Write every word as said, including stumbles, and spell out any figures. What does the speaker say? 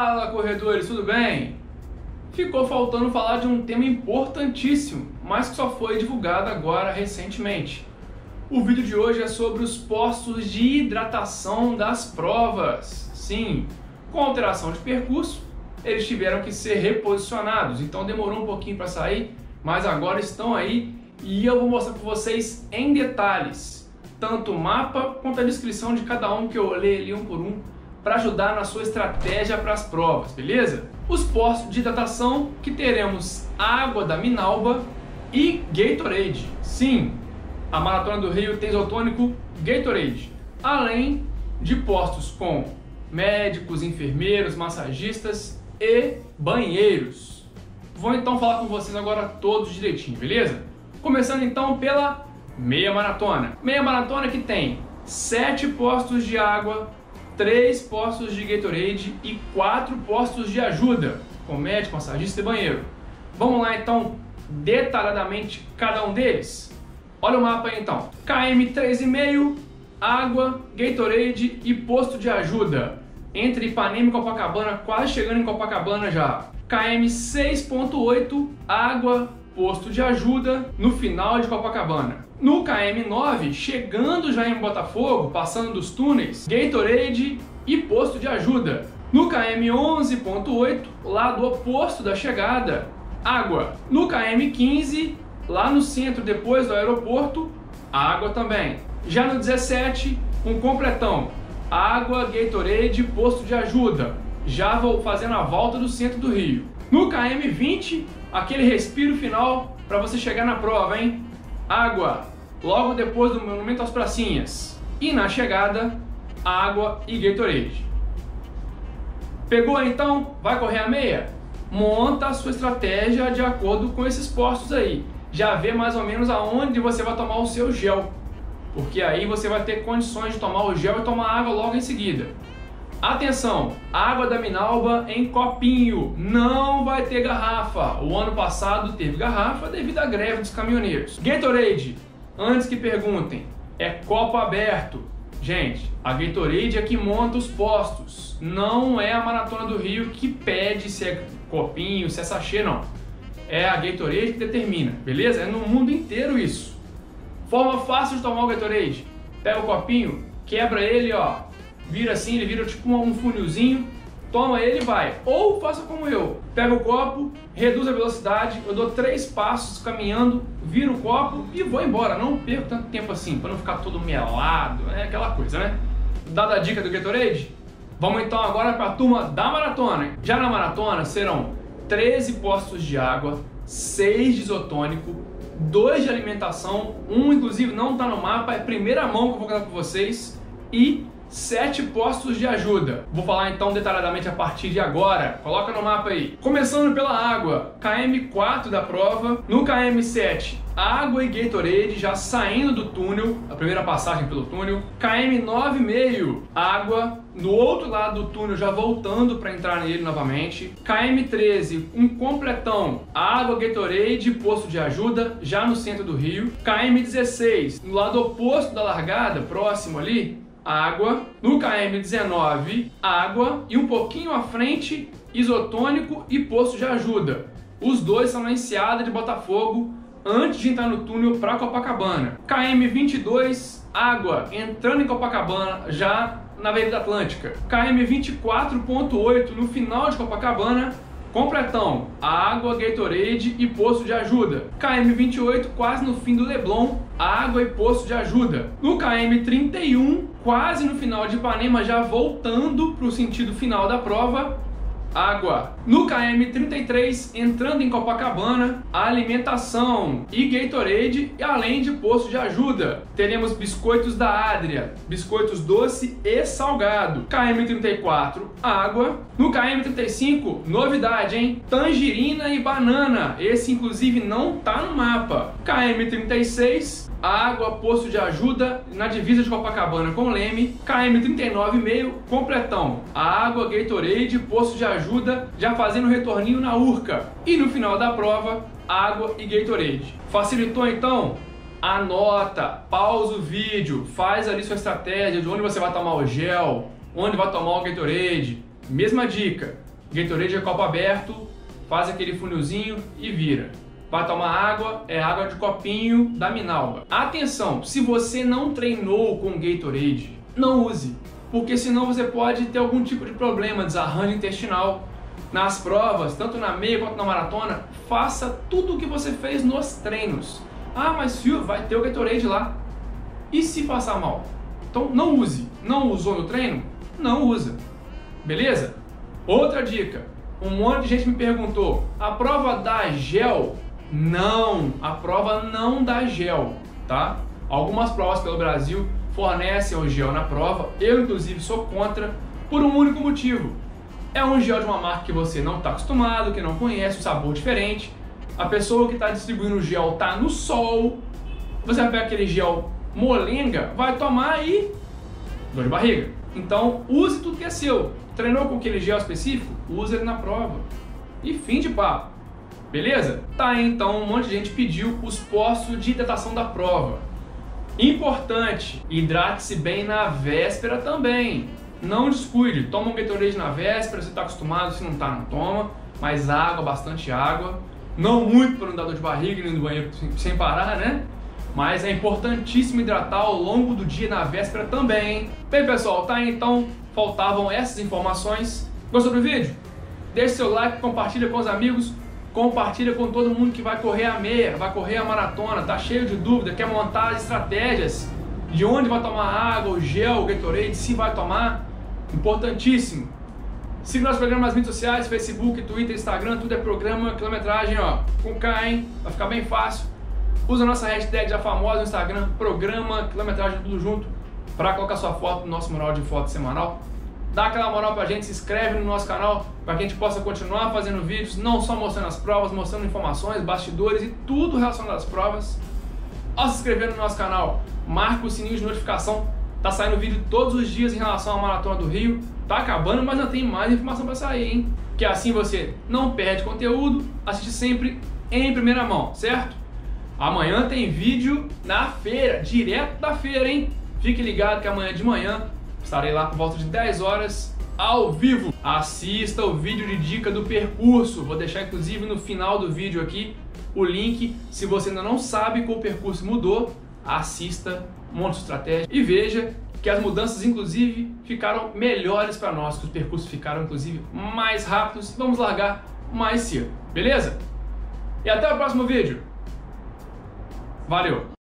Fala, corredores, tudo bem? Ficou faltando falar de um tema importantíssimo, mas que só foi divulgado agora recentemente. O vídeo de hoje é sobre os postos de hidratação das provas. Sim, com alteração de percurso, eles tiveram que ser reposicionados, então demorou um pouquinho para sair, mas agora estão aí e eu vou mostrar para vocês em detalhes, tanto o mapa quanto a descrição de cada um que eu olhei ali um por um, para ajudar na sua estratégia para as provas, beleza? Os postos de hidratação que teremos água da Minalba e Gatorade. Sim, a Maratona do Rio tem isotônico Gatorade, além de postos com médicos, enfermeiros, massagistas e banheiros. Vou então falar com vocês agora todos direitinho, beleza? Começando então pela meia maratona. Meia maratona que tem sete postos de água, três postos de Gatorade e quatro postos de ajuda, com médico, massagista e banheiro. Vamos lá então, detalhadamente, cada um deles? Olha o mapa aí então. K M três vírgula cinco, água, Gatorade e posto de ajuda. Entre Ipanema e Copacabana, quase chegando em Copacabana já. K M seis ponto oito, água, posto de ajuda, no final de Copacabana. No K M nove, chegando já em Botafogo, passando dos túneis, Gatorade e posto de ajuda. No K M onze ponto oito, lado oposto da chegada, água. No K M quinze, lá no centro, depois do aeroporto, água também. Já no dezessete, um completão, água, Gatorade, posto de ajuda. Já vou fazendo a volta do centro do Rio. No K M vinte, aquele respiro final para você chegar na prova, hein? Água, logo depois do Monumento às Pracinhas. E na chegada, água e Gatorade. Pegou então? Vai correr a meia? Monta a sua estratégia de acordo com esses postos aí. Já vê mais ou menos aonde você vai tomar o seu gel. Porque aí você vai ter condições de tomar o gel e tomar água logo em seguida. Atenção, água da Minalba em copinho, não vai ter garrafa. O ano passado teve garrafa devido à greve dos caminhoneiros. Gatorade, antes que perguntem, é copo aberto. Gente, a Gatorade é que monta os postos, não é a Maratona do Rio que pede se é copinho, se é sachê, não. É a Gatorade que determina, beleza? É no mundo inteiro isso. Forma fácil de tomar o Gatorade. Pega o copinho, quebra ele, ó. Vira assim, ele vira tipo um funilzinho, toma ele e vai. Ou faça como eu, pega o copo, reduz a velocidade, eu dou três passos caminhando, viro o copo e vou embora. Não perco tanto tempo assim, para não ficar todo melado, é aquela coisa, né? Dada a dica do Gatorade, vamos então agora para a turma da maratona. Já na maratona serão treze postos de água, seis de isotônico, dois de alimentação, um inclusive não está no mapa, é a primeira mão que eu vou contar para vocês, e sete postos de ajuda. Vou falar então detalhadamente a partir de agora. Coloca no mapa aí. Começando pela água, K M quatro da prova. No K M sete, água e Gatorade já saindo do túnel, a primeira passagem pelo túnel. K M nove vírgula cinco, água. No outro lado do túnel já voltando para entrar nele novamente. K M treze, um completão, água, Gatorade e posto de ajuda, já no centro do Rio. K M dezesseis, no lado oposto da largada, próximo ali, água. No K M dezenove, água, e um pouquinho à frente, isotônico e posto de ajuda. Os dois são na enseada de Botafogo, antes de entrar no túnel para Copacabana. K M vinte e dois, água, entrando em Copacabana, já na Avenida Atlântica. K M vinte e quatro ponto oito, no final de Copacabana, completão, água, Gatorade e posto de ajuda. K M vinte e oito, quase no fim do Leblon, água e posto de ajuda. No K M trinta e um, quase no final de Ipanema, já voltando para o sentido final da prova, água. No K M trinta e três, entrando em Copacabana, alimentação e Gatorade, e além de posto de ajuda. Teremos biscoitos da Adria, biscoitos doce e salgado. K M trinta e quatro, água. No K M trinta e cinco, novidade, hein? Tangerina e banana. Esse inclusive não tá no mapa. K M trinta e seis, água, posto de ajuda, na divisa de Copacabana com Leme. K M trinta e nove vírgula cinco, completão, água, Gatorade, posto de ajuda, já fazendo retorninho na Urca. E no final da prova, água e Gatorade. Facilitou então? Anota, pausa o vídeo, faz ali sua estratégia de onde você vai tomar o gel, onde vai tomar o Gatorade. Mesma dica, Gatorade é copo aberto, faz aquele funilzinho e vira. Vai tomar água, é água de copinho da Minalba. Atenção, se você não treinou com Gatorade, não use, porque senão você pode ter algum tipo de problema, desarranjo intestinal. Nas provas, tanto na meia quanto na maratona, faça tudo o que você fez nos treinos. Ah, mas Silvio, vai ter o Gatorade lá. E se passar mal? Então não use. Não usou no treino? Não usa. Beleza? Outra dica. Um monte de gente me perguntou, a prova dá gel? Não, a prova não dá gel, tá? Algumas provas pelo Brasil fornecem o gel na prova. Eu, inclusive, sou contra por um único motivo. É um gel de uma marca que você não está acostumado, que não conhece, um sabor diferente. A pessoa que está distribuindo o gel está no sol. Você vai pegar aquele gel molenga, vai tomar e dor de barriga. Então, use tudo que é seu. Treinou com aquele gel específico? Use ele na prova. E fim de papo. Beleza? Tá aí, então, um monte de gente pediu os postos de hidratação da prova. Importante, hidrate-se bem na véspera também. Não descuide, toma um Gatorade na véspera, se está acostumado, se não está, não toma. Mas água, bastante água. Não muito para não dar dor de barriga nem no banheiro sem parar, né? Mas é importantíssimo hidratar ao longo do dia na véspera também. Bem, pessoal, tá aí, então, faltavam essas informações. Gostou do vídeo? Deixe seu like, compartilha com os amigos. Compartilha com todo mundo que vai correr a meia, vai correr a maratona, tá cheio de dúvida, quer montar as estratégias de onde vai tomar água, o gel, o Gatorade, se vai tomar. Importantíssimo. Siga nosso programa nas mídias sociais, Facebook, Twitter, Instagram, tudo é programa quilometragem, ó, com K, hein? Vai ficar bem fácil. Usa a nossa hashtag já famosa no Instagram, programa quilometragem, tudo junto, para colocar sua foto no nosso mural de foto semanal. Dá aquela moral pra gente, se inscreve no nosso canal para que a gente possa continuar fazendo vídeos, não só mostrando as provas, mostrando informações, bastidores e tudo relacionado às provas. Ao se inscrever no nosso canal, marca o sininho de notificação, tá saindo vídeo todos os dias em relação à Maratona do Rio. Tá acabando, mas ainda tem mais informação para sair, hein? Que assim você não perde conteúdo, assiste sempre em primeira mão, certo? Amanhã tem vídeo na feira, direto da feira, hein? Fique ligado que amanhã de manhã estarei lá por volta de dez horas, ao vivo. Assista o vídeo de dica do percurso. Vou deixar inclusive no final do vídeo aqui o link. Se você ainda não sabe qual percurso mudou, assista, monte de estratégia e veja que as mudanças inclusive ficaram melhores para nós, que os percursos ficaram inclusive mais rápidos. Vamos largar mais cedo, beleza? E até o próximo vídeo. Valeu!